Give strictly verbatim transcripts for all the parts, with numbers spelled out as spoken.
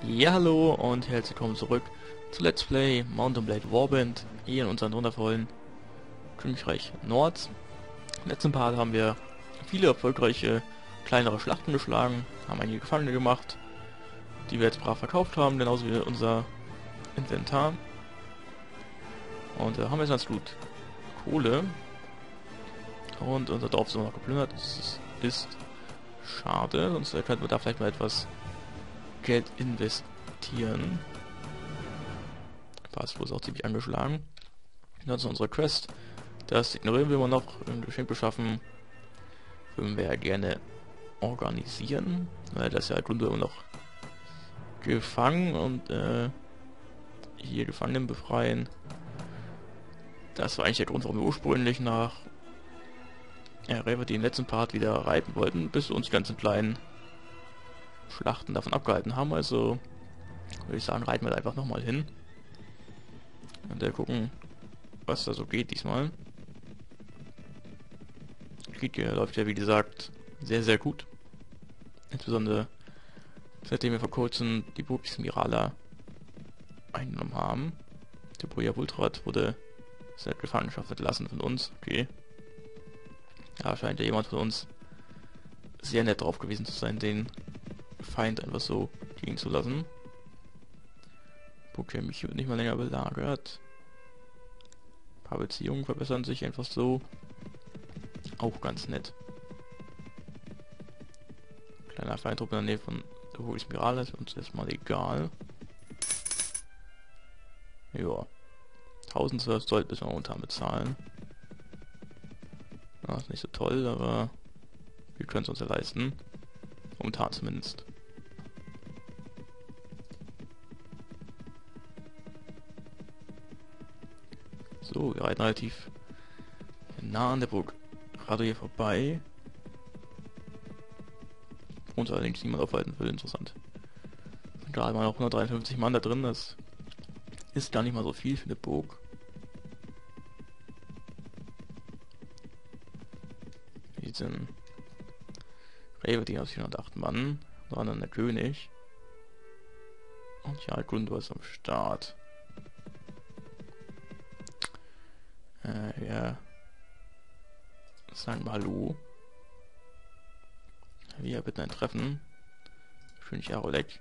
Ja, hallo und herzlich willkommen zurück zu Let's Play Mount and Blade Warband hier in unserem wundervollen Königreich Nord. Im letzten Part haben wir viele erfolgreiche kleinere Schlachten geschlagen, haben einige Gefangene gemacht, die wir jetzt brav verkauft haben, genauso wie unser Inventar. Und äh, haben jetzt ganz gut Kohle und unser Dorf ist immer noch geplündert. Das ist, ist schade, sonst könnten wir da vielleicht mal etwas Geld investieren. Fast wurde auch ziemlich angeschlagen. Das ist unsere Quest. Das ignorieren wir immer noch. Ein Geschenk beschaffen würden wir ja gerne organisieren, weil das ja Grunde immer noch gefangen und äh, hier Gefangenen befreien. Das war eigentlich der Grund, warum wir ursprünglich nach ja, Rever den letzten Part wieder reiten wollten, bis wir uns die ganzen kleinen Schlachten davon abgehalten haben. Also würde ich sagen, reiten wir da einfach nochmal hin und äh, gucken, was da so geht diesmal. Krieg äh, läuft ja wie gesagt sehr sehr gut, insbesondere seitdem wir vor kurzem die Burg Smirala eingenommen haben. Der Boja Vultrat wurde seit Gefangenschaft entlassen von uns. Okay, ja, scheint ja jemand von uns sehr nett drauf gewesen zu sein, den Feind einfach so gehen zu lassen. Burg mich wird nicht mal länger belagert. Ein paar Beziehungen verbessern sich einfach so. Auch ganz nett. Kleiner Feindtrupp in der Nähe von der Burg Smirala ist uns erstmal egal. Ja. tausendzwölf Zoll müssen wir momentan bezahlen. Ja, ist nicht so toll, aber wir können es uns ja leisten. Momentan zumindest. So, wir reiten relativ nah an der Burg gerade hier vorbei. Uns allerdings niemand aufhalten will, interessant. Sind gerade mal noch hundertdreiundfünfzig Mann da drin, das ist gar nicht mal so viel für eine Burg. Wie sind Rewe, die aus vierhundertacht Mann, sondern der König. Und ja, Gundur ist am Start. Äh, ja. Sagen wir Hallo. Wir bitten ein Treffen. König Arolek.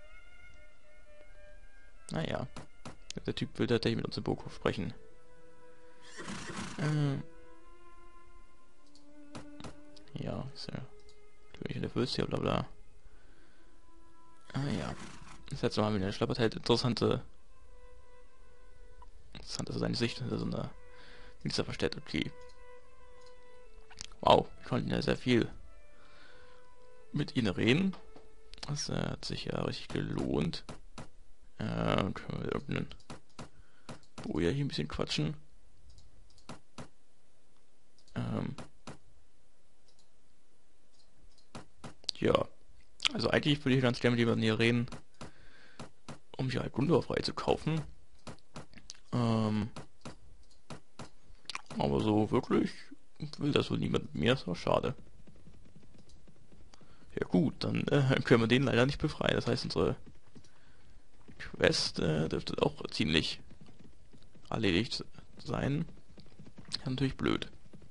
Naja. Der Typ will tatsächlich mit uns im Burghof sprechen. Äh. Ja, ist ja König der Fürst, bla bla. Ah ja. Das letzte Mal haben wir eine Schlappertheit interessante. Interessant ist seine Sicht hinter so einer dieser verstellt, okay. Wow, wir konnten ja sehr viel mit ihnen reden. Das äh, hat sich ja richtig gelohnt. Äh, können wir irgendeinen Boja hier ein bisschen quatschen. Ähm. Ja. Also eigentlich würde ich ganz gerne mit jemandem hier reden, um hier halt Gundur frei zu kaufen. Ähm. Aber so wirklich will das wohl niemand mit mir, ist auch schade. Ja gut, dann äh, können wir den leider nicht befreien. Das heißt, unsere Quest äh, dürfte auch ziemlich erledigt sein. Ja, natürlich blöd.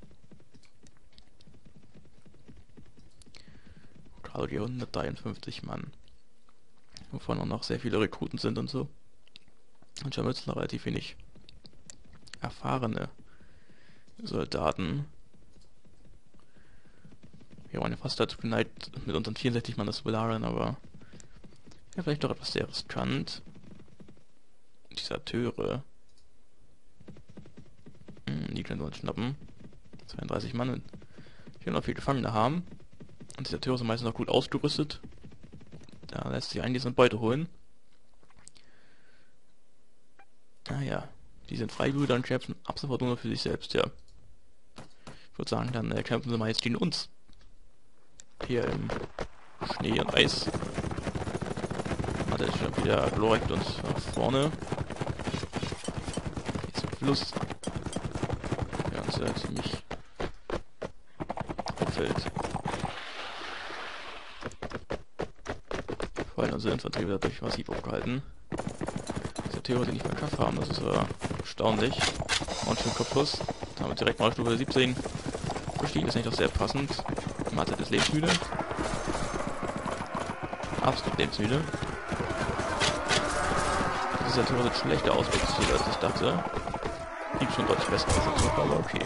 Gerade die hundertdreiundfünfzig Mann. Wovon auch noch sehr viele Rekruten sind und so. Und schon jetzt noch relativ wenig erfahrene Soldaten. Wir waren ja fast dazu geneigt, mit unseren vierundsechzig Mann das zu belagern, aber ja, vielleicht doch etwas sehr riskant. Deserteure. Hm, die können wir uns schnappen. zweiunddreißig Mann, wenn wir noch viel Gefangene haben. Und Deserteure sind meistens noch gut ausgerüstet. Da lässt sich einiges an Beute holen. Naja, die sind Freibrüder und kämpfen ab sofort nur für sich selbst, ja. Ich würde sagen, dann äh, kämpfen sie mal jetzt gegen uns. Hier im Schnee und Eis. Hat er schon wieder glorreich mit uns nach vorne. Jetzt im Fluss. Der uns äh, ziemlich auffällt. Vor allem unsere Infanterie wird dadurch massiv aufgehalten. Diese Theorie, die nicht mehr geschafft haben, das ist äh, erstaunlich. Und schön Kopfschuss. Da haben wir direkt mal Stufe siebzehn bestiegen, ist eigentlich auch sehr passend. Mathe ist lebensmüde. Absolut lebensmüde. Dieser Theorie sieht schlechter aus, als ich dachte. Sieht schon deutlich besser aus, als ich, aber okay.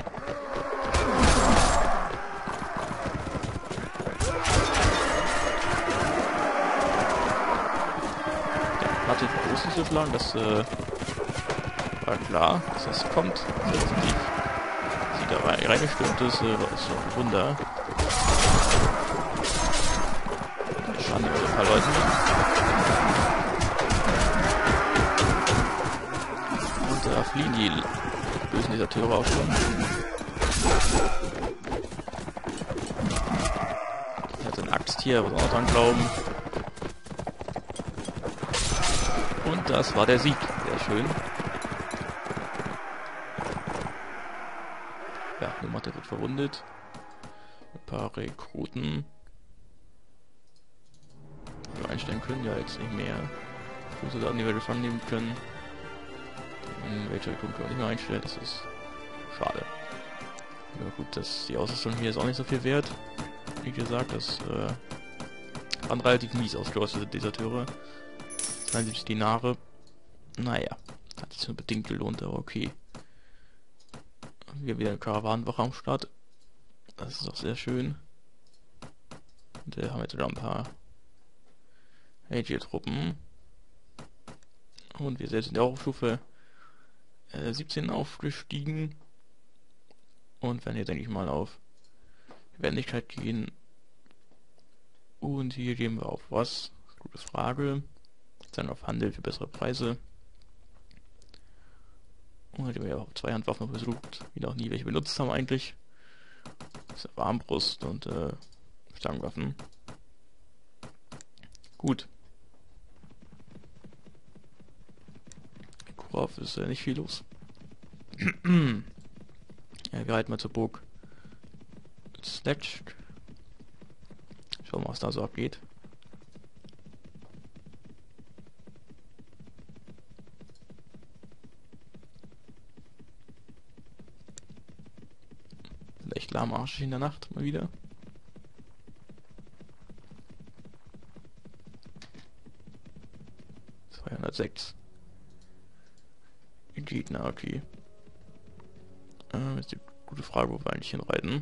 Hatte groß nicht so schlagen, das äh, war klar, dass das kommt. Sie da rein, reingestürmt ist, äh, ist doch ein Wunder. Schaden über so ein paar Leuten. Und da fliehen die bösen Deserteure auch schon. Er hat ein Axttier, muss auch noch dran glauben. Und das war der Sieg. Sehr schön. Ja, Nummer wird verwundet. Ein paar Rekruten. Die wir einstellen können, ja jetzt nicht mehr. Soldaten, die wir gefangen nehmen können. Welche Rekruten können wir nicht mehr einstellen, das ist schade. Ja gut, das, die Ausrüstung hier ist auch nicht so viel wert. Wie gesagt, das äh, waren relativ mies ausgerüstete Deserteure. zweiundsiebzig Dinare. Naja, hat sich nur bedingt gelohnt, aber okay. Wir haben wieder eine Karawanenwache am Start. Das ist auch sehr schön. Und wir haben jetzt wieder ein paar A G-Truppen. Und wir selbst sind ja auch auf Stufe äh, siebzehn aufgestiegen. Und werden hier, denke ich mal, auf Wendigkeit gehen. Und hier gehen wir auf was? Gute Frage. Dann auf Handel für bessere Preise. Und die haben ja auch Zweihandwaffen versucht, die noch nie welche benutzt haben eigentlich. Das ist Armbrust und äh, Stangenwaffen. Gut. Kurov ist äh, nicht viel los. Ja, wir halten mal zur Burg Sledge. Schauen wir mal, was da so abgeht. Echt lahmarschig in der Nacht mal wieder. zweihundertsechs. Gegner, okay. Äh, ist die gute Frage, wo wir eigentlich hinreiten.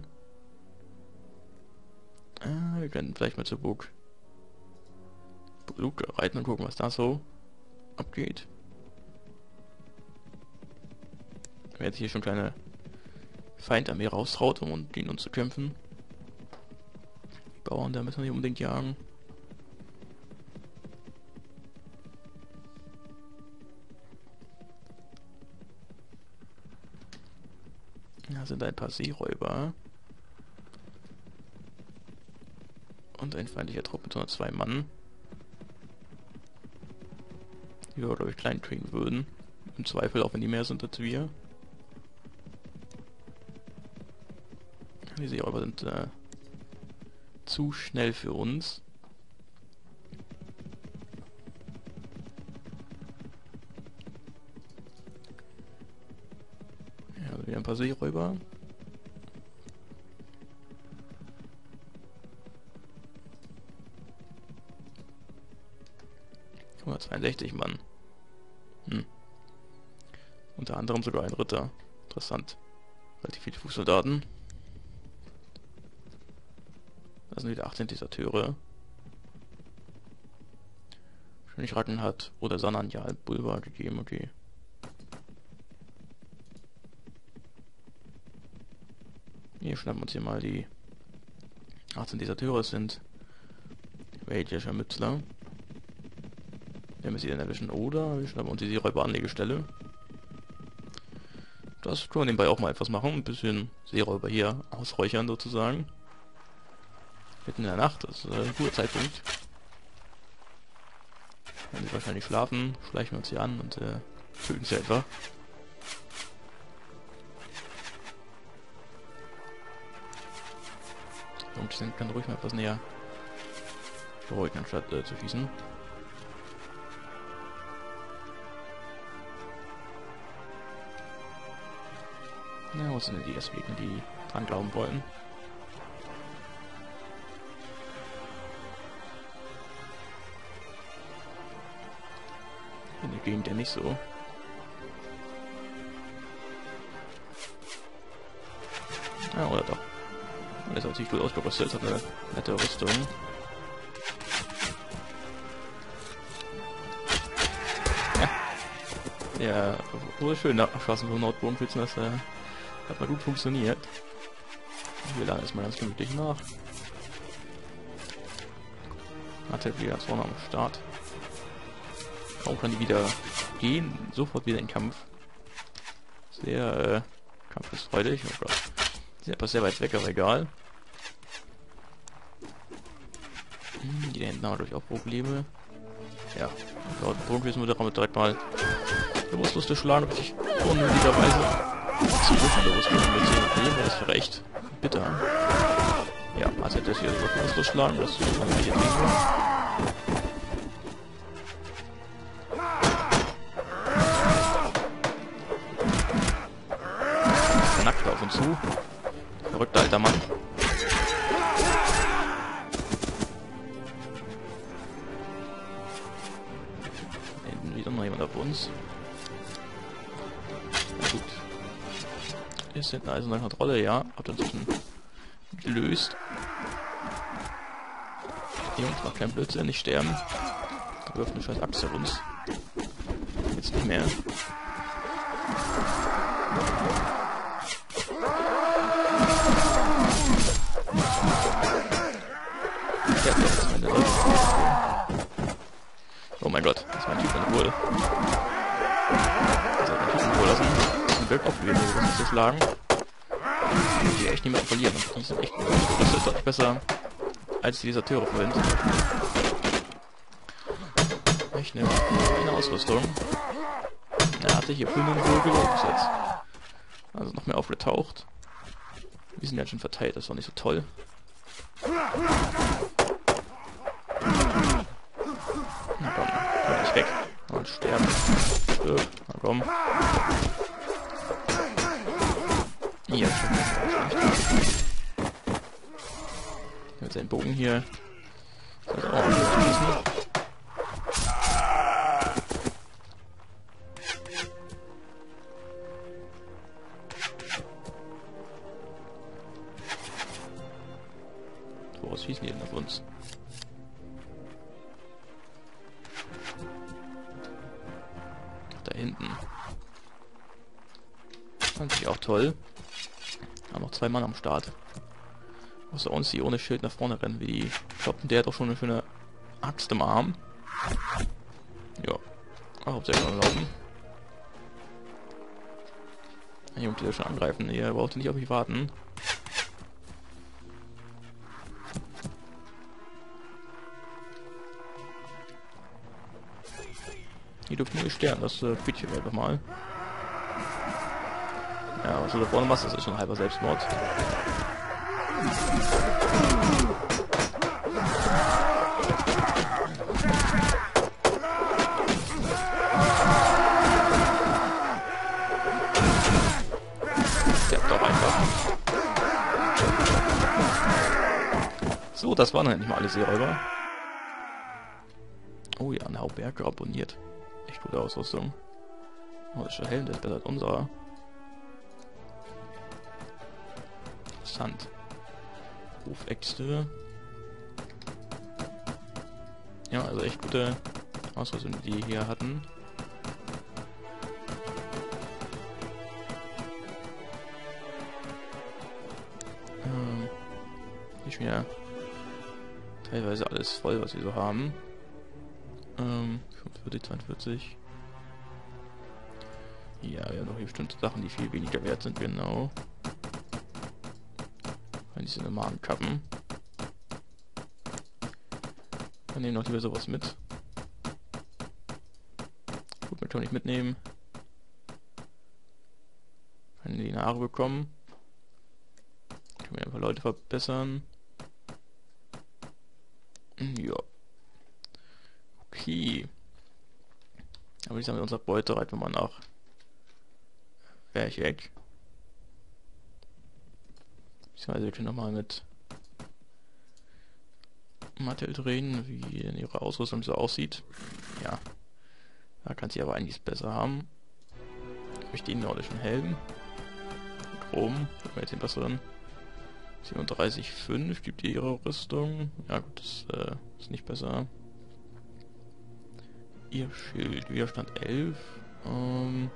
Äh, wir können vielleicht mal zur Burg Luke reiten und gucken, was da so abgeht. Wer jetzt hier schon kleine Feindarmee raustraut, um gegen uns zu kämpfen. Die Bauern, da müssen wir nicht unbedingt jagen. Da sind ein paar Seeräuber. Und ein feindlicher Trupp mit hundertzwei Mann. Die wir, glaube ich, klein kriegen würden. Im Zweifel, auch wenn die mehr sind als wir. Die Seeräuber sind äh, zu schnell für uns. Ja, also wieder ein paar Seeräuber. hundertzweiundsechzig Mann. Hm. Unter anderem sogar ein Ritter. Interessant. Relativ viele Fußsoldaten. Das sind wieder achtzehn Deserteure. Wahrscheinlich Ratten hat oder Sanan ja Bulba gegeben, okay. Hier schnappen wir uns hier mal die achtzehn Deserteure, es sind welche Mützler. Wenn wir sie dann erwischen, oder wir schnappen uns die Seeräuber-Anlegestelle. Das können wir nebenbei auch mal etwas machen, ein bisschen Seeräuber hier ausräuchern sozusagen. Mitten in der Nacht, das ist ein guter Zeitpunkt. Wenn sie wahrscheinlich schlafen, schleichen wir uns hier an und äh, töten sie einfach. Und sind dann ruhig mal etwas näher beruhigen, anstatt äh, zu schießen. Na, wo sind denn die ersten Gegner, die dran glauben wollen? In der Gegend ja nicht so. Ja, oder doch. Und ist natürlich gut ausgerüstet, hat eine nette Rüstung. Ja, ja, wurde schön abgeschossen vom Nordbogenschützen, das äh, hat mal gut funktioniert. Wir laden erstmal ganz gemütlich nach. Hatte wieder ganz vorne am Start. Kaum kann die wieder gehen, sofort wieder in Kampf. Sehr äh, kampfesfreudig. Oh Gott. Die sind etwas sehr weit weg, aber egal. Hm, die da hinten haben natürlich auch Probleme. Ja, dort Bogenschützen würde damit direkt mal bewusstlos durchschlagen, richtig unnötigerweise. Zum Glück von der Rüstung mit zehn Leben, das ist recht bitter. Ja, also das hier so bewusstlos schlagen, das kann man hier trinken. Nackt auf und zu. Verrückter alter Mann. Da hinten wieder noch jemand auf uns. Na gut. Ist hinten also eine Kontrolle, ja. Hat inzwischen gelöst. Die Jungs macht keinen Blödsinn, nicht sterben. Da wirft eine scheiß Axt auf uns. Jetzt nicht mehr. Ja, das ist meine Leute. Oh mein Gott, das war ein Typ in wohl. Das hat ein Typ in wohl lassen. Ein Glück aufgegeben, um zu schlagen. Die echt niemand verlieren. Die sind echt gut. Das ist deutlich besser als die Deserteure vorhin. Ich nehme eine Ausrüstung. Er hatte hier früher wohl gelohnt jetzt. Also noch mehr aufgetaucht. Die sind ganz schön verteilt, das war nicht so toll. Na komm, kann ich weg. Und sterben. So, na komm. Ja, schon schlecht. Mit seinem Bogen hier. Also auch nicht schießen. Woraus schießen die denn auf uns? Da hinten. Fand ich auch toll. Haben noch zwei Mann am Start. Außer uns, die ohne Schild nach vorne rennen, wie die kloppen. Der hat auch schon eine schöne Axt im Arm. Ja. Hauptsächlich laufen. Die Jungs, die schon angreifen. Ihr braucht nicht auf mich warten. Die dürfen nicht sterben, das äh, bitte ich einfach mal. Ja, was du da vorne machst, das ist schon ein halber Selbstmord. Sterbt doch einfach. So, das waren endlich mal alle Seeräuber. Oh ja, ein Hauptberger abonniert. Echt gute Ausrüstung. Oh, das ist der Helm, der ist besser als unserer. Interessant. Hofäxte. Ja, also echt gute Ausrüstung, die die hier hatten. Ähm, ist mir teilweise alles voll, was wir so haben. Ähm, fünfundvierzig, zweiundvierzig. Ja, wir haben noch hier bestimmte Sachen, die viel weniger wert sind, genau. Diese normalen Kappen. Dann nehmen noch lieber sowas mit. Gut, man kann nicht mitnehmen. Können die Haare bekommen. Können wir ein paar Leute verbessern. Ja, Okay. Aber ich sage, mit unserer Beute reiten wir mal nach Wercheck. Beziehungsweise wir können nochmal mit Mattel reden, wie in ihrer Ausrüstung so aussieht. Ja. Da kann sie aber einiges besser haben. Durch den nordischen Helm. Chrom, wir jetzt den besseren. siebenunddreißig Komma fünf gibt ihr ihre Rüstung. Ja gut, das äh, ist nicht besser. Ihr Schild, Widerstand elf. Ähm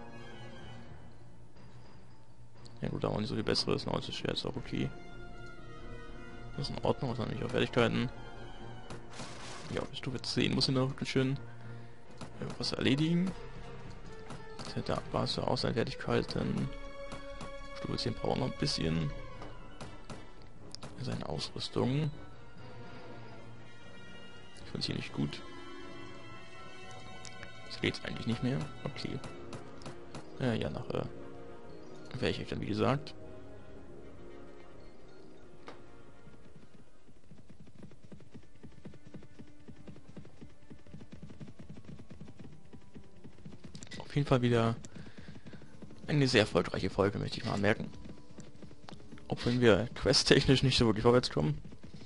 ja gut, da auch nicht so viel besseres. neunzig Schwert ist auch okay. Das ist in Ordnung, was nämlich auch Fertigkeiten. Ja, bis Stufe zehn muss ich noch ganz schön was erledigen. Da war es ja auch seine Fertigkeiten. Stufe zehn braucht noch ein bisschen. Seine Ausrüstung. Ich finde es hier nicht gut. Das geht eigentlich nicht mehr. Okay. Ja, ja, nachher äh, wäre ich dann wie gesagt. Auf jeden Fall wieder eine sehr erfolgreiche Folge, möchte ich mal anmerken. Auch wenn wir questtechnisch nicht so wirklich vorwärts kommen.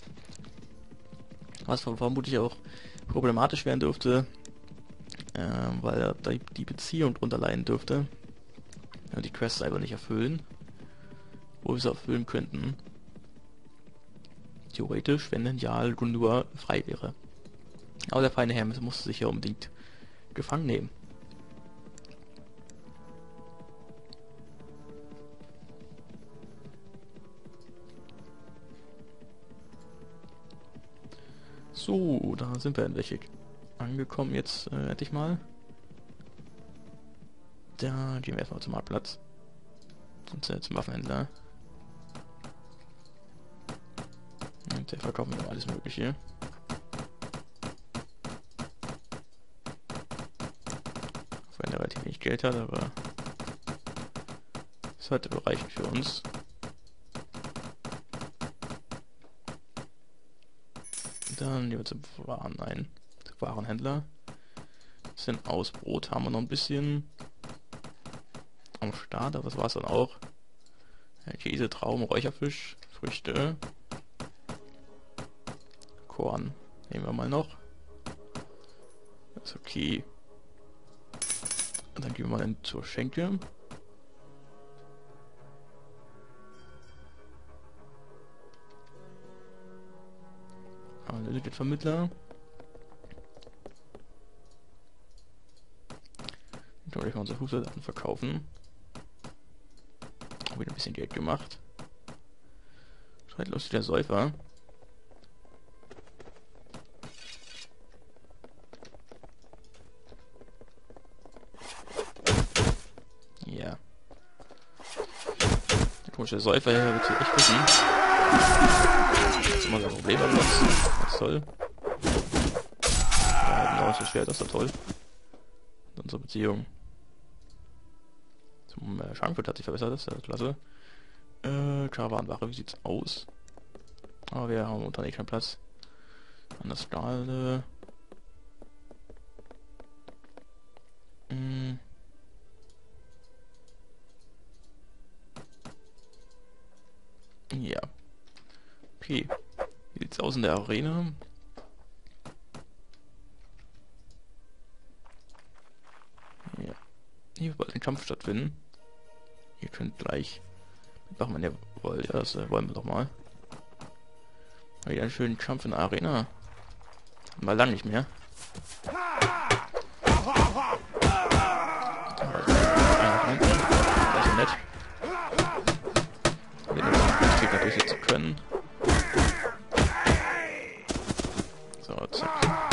Was vermutlich auch problematisch werden dürfte, äh, weil da die Beziehung drunter leiden dürfte. Ja, die Quests einfach nicht erfüllen. Wo wir sie erfüllen könnten. Theoretisch, wenn denn ja Gundur frei wäre. Aber der feine Herr musste sich ja unbedingt gefangen nehmen. So, da sind wir in welche angekommen jetzt, äh, hätte ich mal. Da gehen wir erstmal zum Marktplatz. Und äh, zum Waffenhändler. Und der verkauft mir alles Mögliche. Auch wenn er relativ wenig Geld hat, aber das sollte reichen für uns. Dann gehen wir zum Waren ein. Zum Warenhändler. Das sind Ausbrot haben wir noch ein bisschen am Start, aber das war es dann auch. Ja, Käse, Trauben, Räucherfisch, Früchte, Korn nehmen wir mal noch. Das ist okay. Und dann gehen wir mal in zur Schenke. Den Vermittler. Dann können wir mal unsere Fußsoldaten verkaufen. Haben wieder ein bisschen Geld gemacht. Schreit lustig der Säufer. Ja. Der komische Säufer hier wird sich echt wissen. Das ist immer so ein Problem, aber das, das ist toll. Ja, ein neues Schwert, das ist doch toll. Und unsere Beziehung zum äh, Frankfurt hat sich verbessert, das ist ja klasse. Äh, Karawanenwache, wie sieht's aus? Aber wir haben unter nicht keinen Platz. An das Stahl. Äh, mh. Ja. Okay. Wie sieht's aus in der Arena? Ja. Hier wird bald ein Kampf stattfinden. Ihr könnt gleich mitmachen, wenn ihr wollt. Ja, das äh, wollen wir doch mal. Wieder einen schönen Kampf in der Arena. Mal lang nicht mehr. Das ist nett. Den Gegner durchsetzen können. So, zack.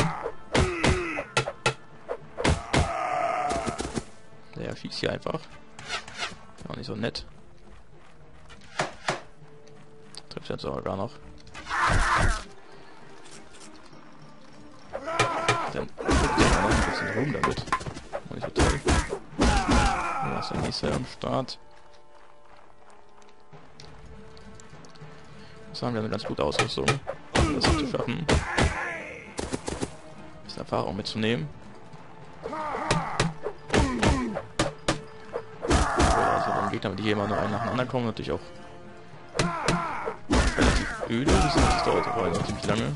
Der schießt hier einfach. Auch nicht so nett. Trifft jetzt aber gar noch. Dann guckt er noch ein bisschen rum damit. Nicht so toll. Da ist der nächste am Start. Das haben wir eine ganz gute Ausrüstung, um das zu schaffen. Ist Erfahrung mitzunehmen. Also dann Gegner, die hier immer nur einen nacheinander kommen, natürlich auch relativ öde. Das dauert aber noch ziemlich lange.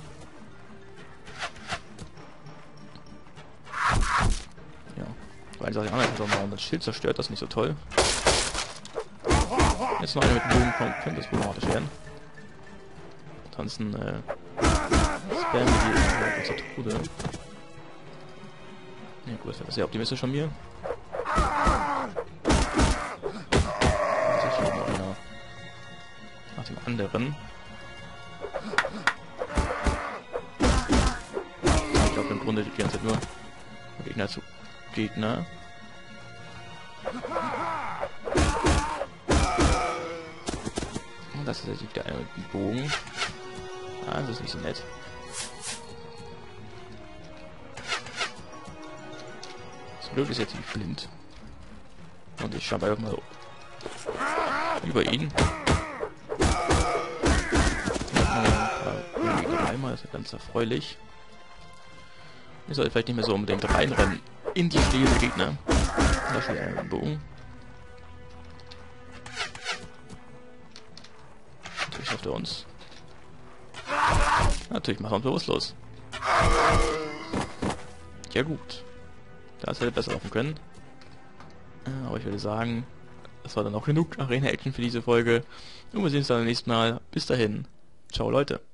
Ja, weil eine Sache die andere mal das Schild zerstört, das ist nicht so toll. Jetzt noch einer mit dem Bogen kommt, könnte das problematisch werden. Ansonsten äh, spammen die äh, zur Tode. Ja gut, das wäre sehr optimistisch von mir. Sicher noch einer nach dem anderen. Ich glaube im Grunde die ganze Zeit nur Gegner zu Gegner. Und das ist jetzt wieder einer mit dem Bogen. Ah, das ist nicht so nett. Zum Glück ist jetzt nicht blind. Und ich schreibe einfach mal so über ihn. Einmal, das ist ja ganz erfreulich. Ich sollte vielleicht nicht mehr so unbedingt reinrennen in die stehenden Gegner. Da steht einer mit dem Bogen. Natürlich schafft er uns. Natürlich machen wir uns bewusstlos. Ja gut. Das hätte besser laufen können. Aber ich würde sagen, das war dann auch genug Arena-Action für diese Folge. Und wir sehen uns dann beim nächsten Mal. Bis dahin. Ciao Leute.